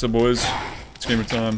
What's up, boys? It's gamer time.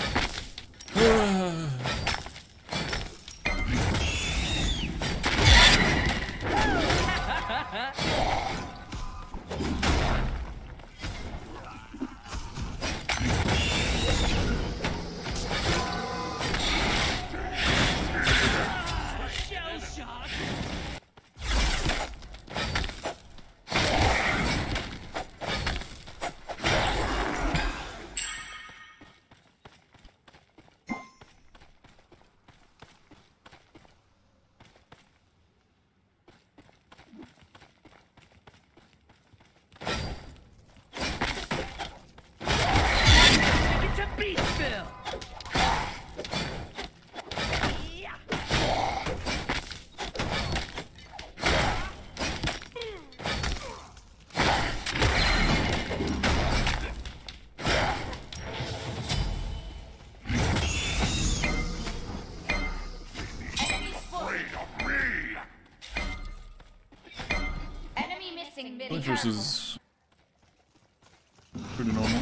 Fortress is pretty normal.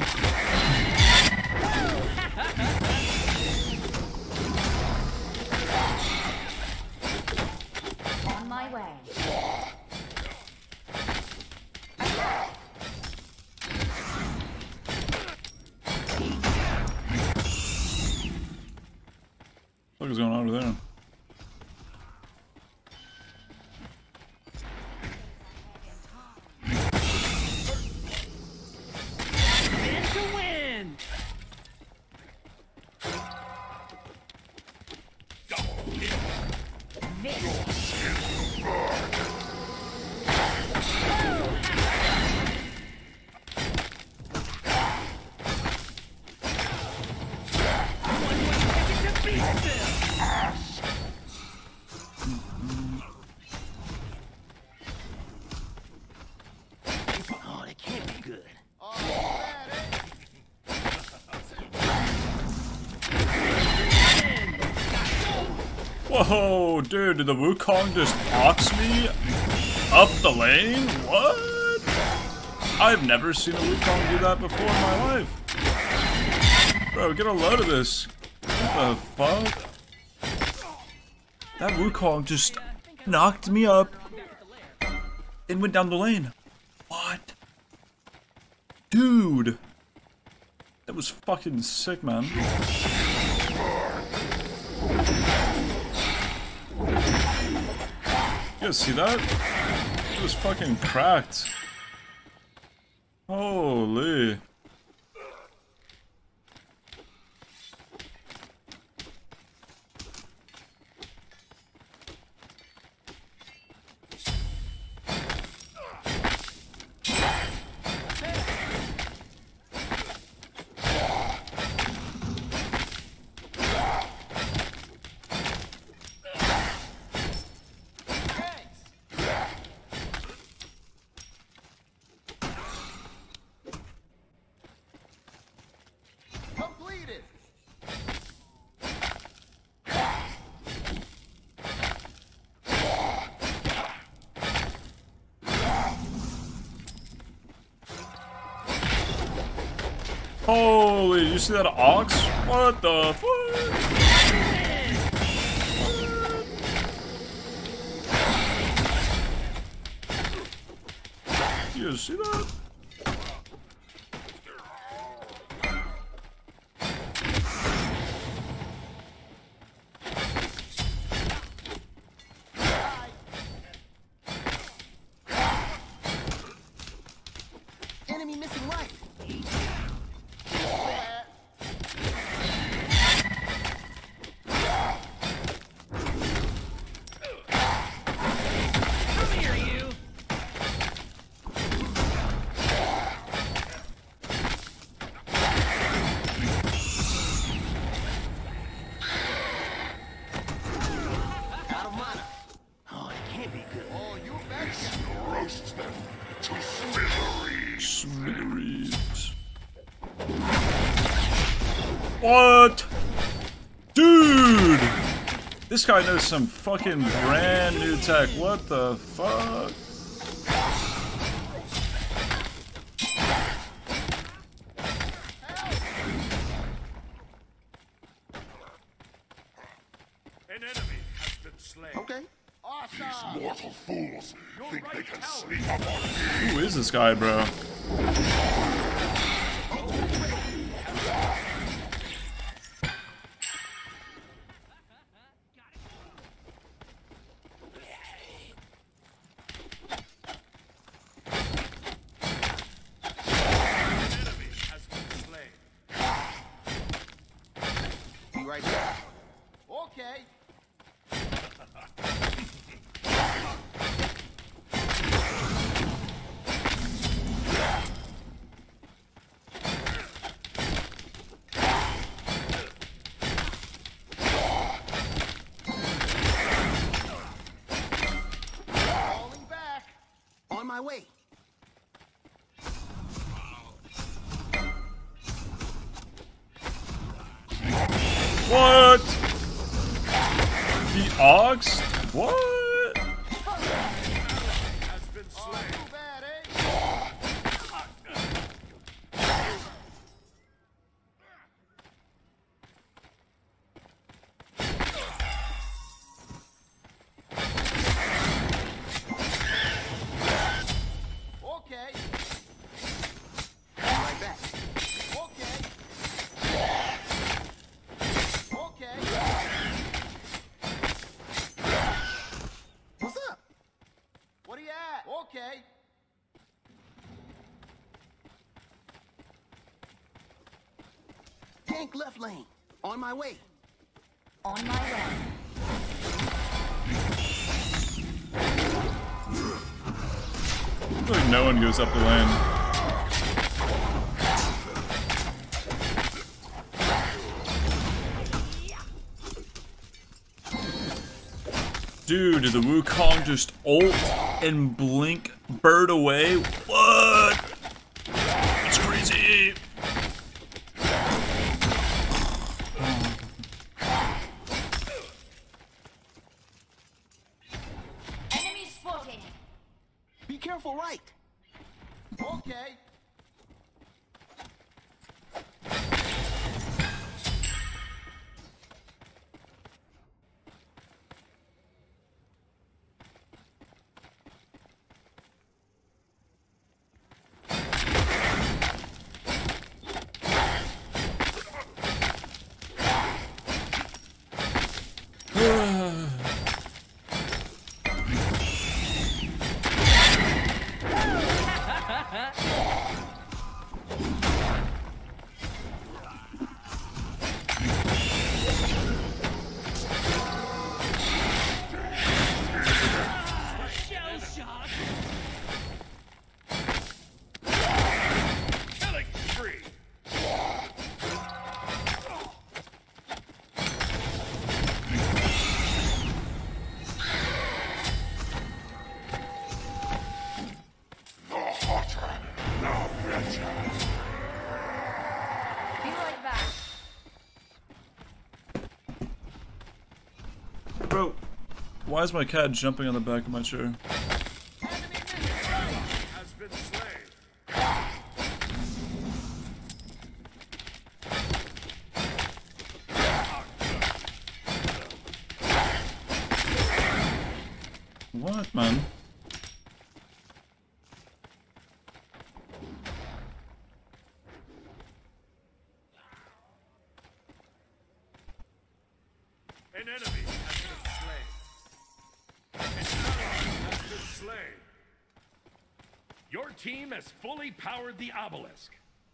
On my way. What is going on over there? Whoa, dude, did the Wukong just box me up the lane? What? I've never seen a Wukong do that before in my life. Bro, get a load of this. What the fuck? That Wukong just knocked me up and went down the lane. What? Dude. That was fucking sick, man. You guys see that? It was fucking cracked. Holy. Holy, you see that ox? What the fuck? You see that? Enemy missing right. What? Dude! This guy knows some fucking brand new tech. What the fuck? Okay. Awesome. Mortal fools think they can sneak up on me. Who is this guy, bro? Be right back. Okay. Falling back. On my way. What? The Ox? What? Too bad, eh? Okay. Be right back. Okay. Okay. What's up? What are you at? Okay. Tank left lane. On my way. On my way. I feel like no one goes up the lane. Dude, did the Wukong just ult and blink bird away? What? It's crazy. Enemy spotted. Be careful, right? Okay. The hotter, the better. Be right back. Bro, why is my cat jumping on the back of my chair? Has been slain. What, man? An enemy has been slain. An enemy has been slain. Your team has fully powered the obelisk.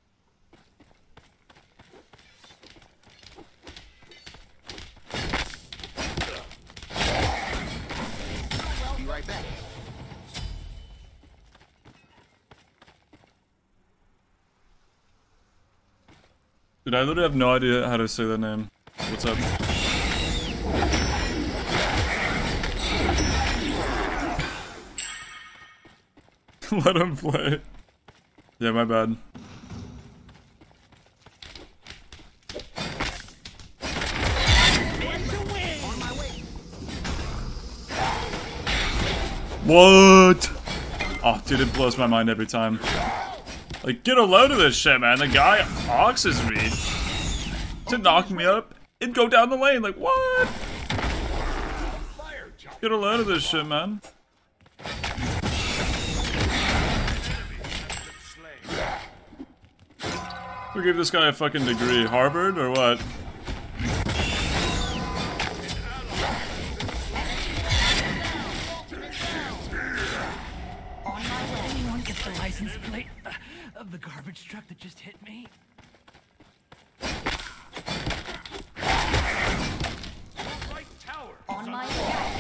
Be right back. Dude, I literally have no idea how to say that name. What's up? Let him play. Yeah, my bad. On my way. What? Oh, dude, it blows my mind every time. Like, get a load of this shit, man. The guy oxes me to knock me up and go down the lane. Like, what? Fire Get a load of this shit, man. Who gave this guy a fucking degree? Harvard or what? Anyone get the license plate of the garbage truck that just hit me? Right tower. On my way.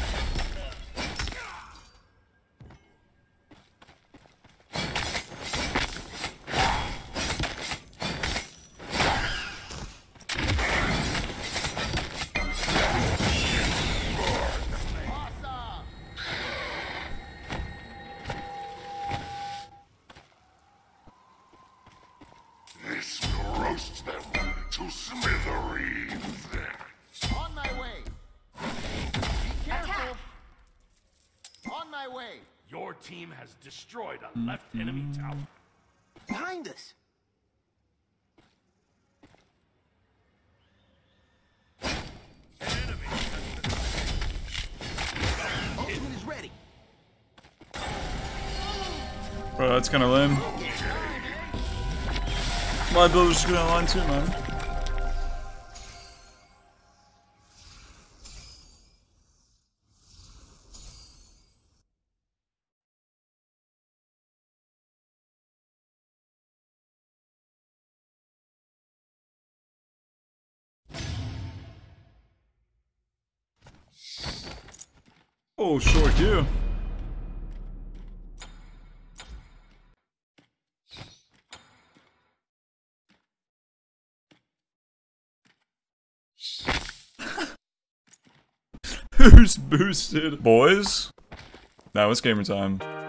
This will roast them to smithereens. On my way. Be careful. Attack. On my way. Your team has destroyed a left enemy tower. Behind us. Ultimate is ready. Bro, that's kinda lame. My build was just going online too, man. Oh, short you. Who's boosted? Boys, that was gamer time.